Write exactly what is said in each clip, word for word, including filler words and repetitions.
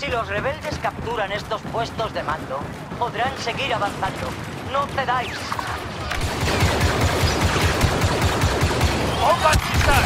Si los rebeldes capturan estos puestos de mando, podrán seguir avanzando. No cedáis. ¡Bomba cristal!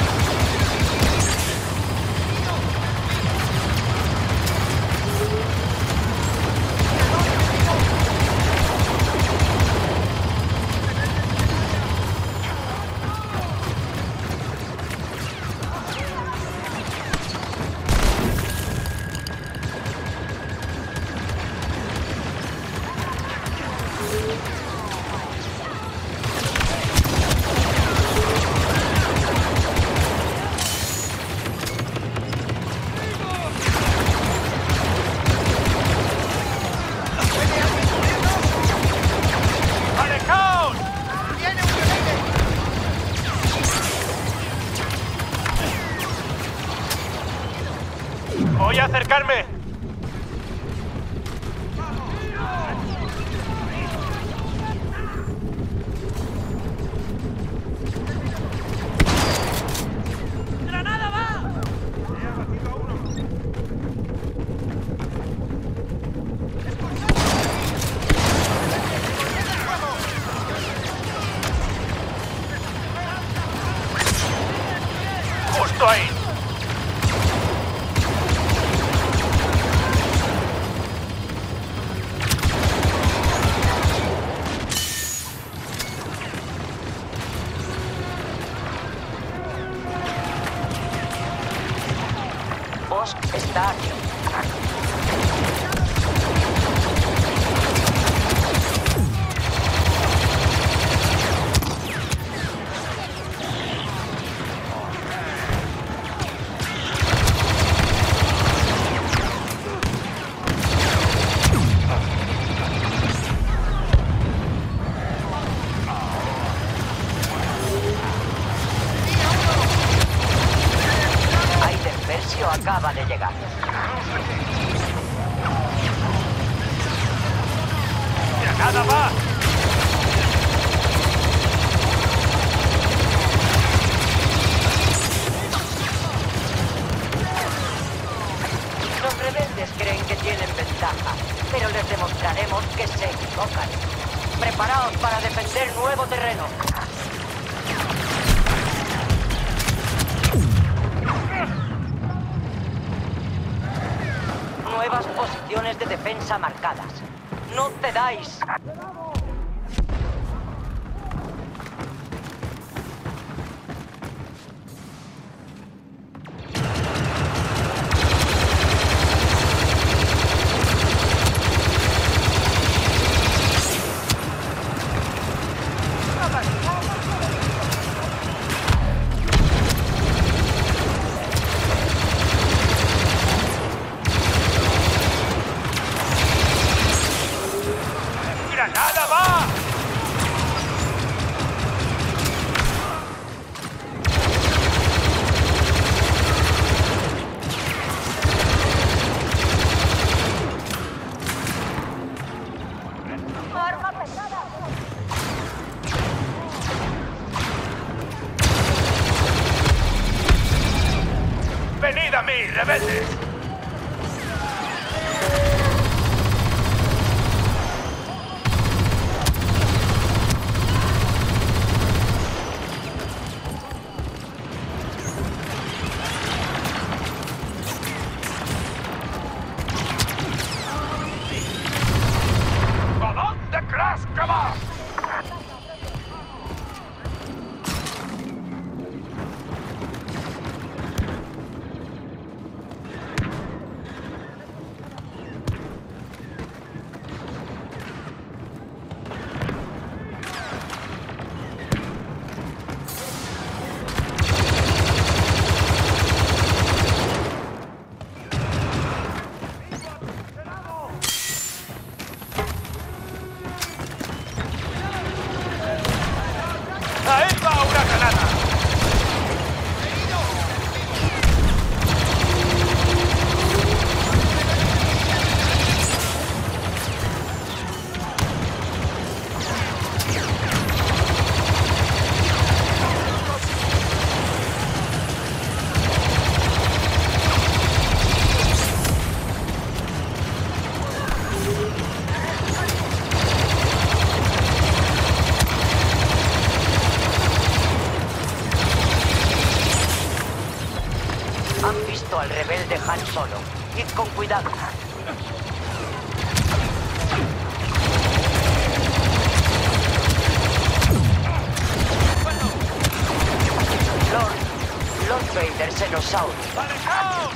¡Voy a acercarme! ¡Granada va! He abatido a uno. ¡Justo ahí! Está aquí. Aider acaba de llegar. ¡Granada va! Los rebeldes creen que tienen ventaja, pero les demostraremos que se equivocan. Preparaos para defender nuevo terreno. Nuevas posiciones de defensa marcadas. ¡No cedáis! ¡Granada va! Arma pesada. ¡Venid a mí, rebeldes! ¡Balón de Crash que va! ¡Ahí va una granada! rebelde Han Solo. Id con cuidado. Lord, Lord Vader se nos ha unido. ¡Alejaos!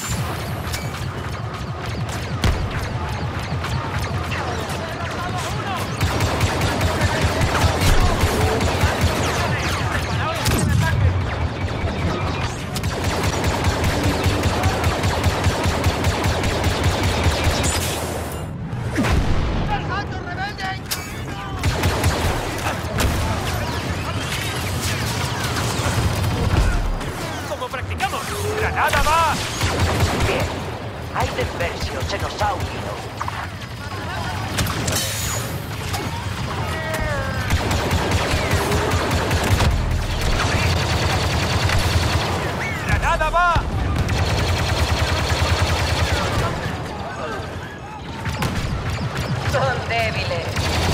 ¡Como practicamos! ¡Granada va! Bien. Aiden Versio se nos ha unido. ¡Granada va! Son débiles.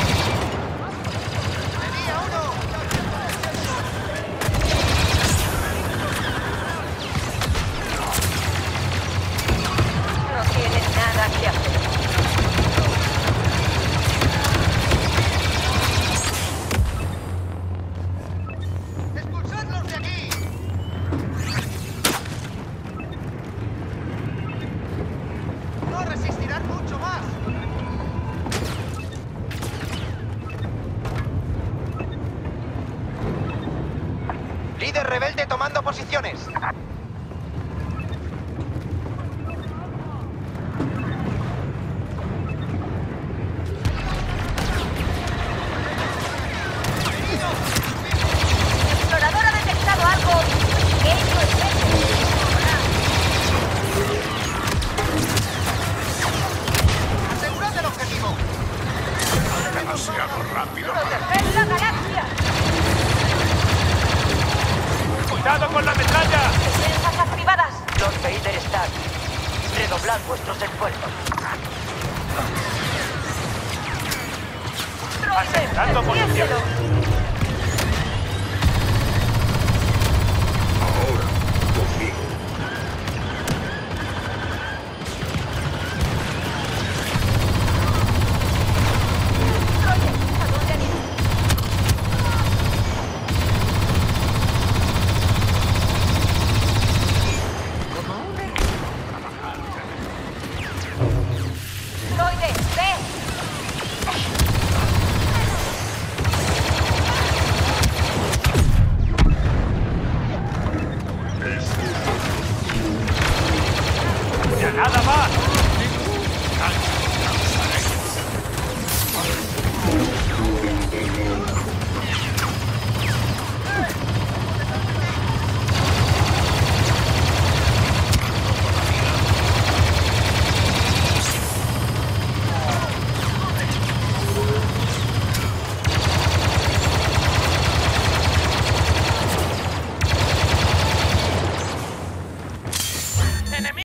No tienen nada que hacer. ¡Expulsadlos de aquí! ¡No resistirán mucho más! Líder rebelde tomando posiciones. El explorador ha detectado algo pequeño y verde. ¡Asegurad el objetivo! ¡Demasiado rápido! ¡Proteger la galaxia! ¡Cuidado con la metralla! ¡Defensas activadas! Lord Vader está aquí. Redoblad vuestros esfuerzos. Asentando ¡Defiéndelo! posición.